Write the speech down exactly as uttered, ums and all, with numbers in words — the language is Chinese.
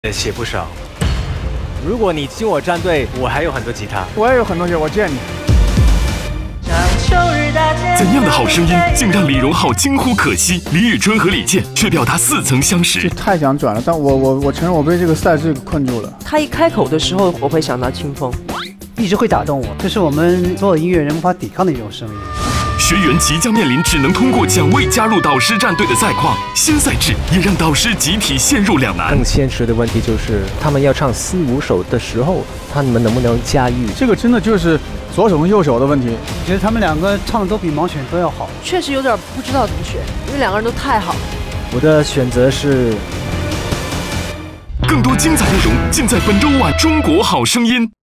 也写不少。如果你进我战队，我还有很多吉他， 我也有很多歌，我见你。 怎样的好声音，竟让李荣浩惊呼可惜？李宇春和李健却表达似曾相识。 太想转了，但我我我承认我被这个赛制困住了。 他一开口的时候，我会想到清风， 一直会打动我，这是我们所有音乐人无法抵抗的一种声音。 学员即将面临只能通过奖位加入导师战队的赛况，新赛制也让导师集体陷入两难。 更现实的问题就是，他们要唱四五首的时候，他们能不能驾驭？ 这个真的就是左手跟右手的问题。 我觉得他们两个唱的都比盲选都要好。 确实有点不知道怎么选，因为两个人都太好了。 我的选择是。 更多精彩内容尽在本周晚《中国好声音》。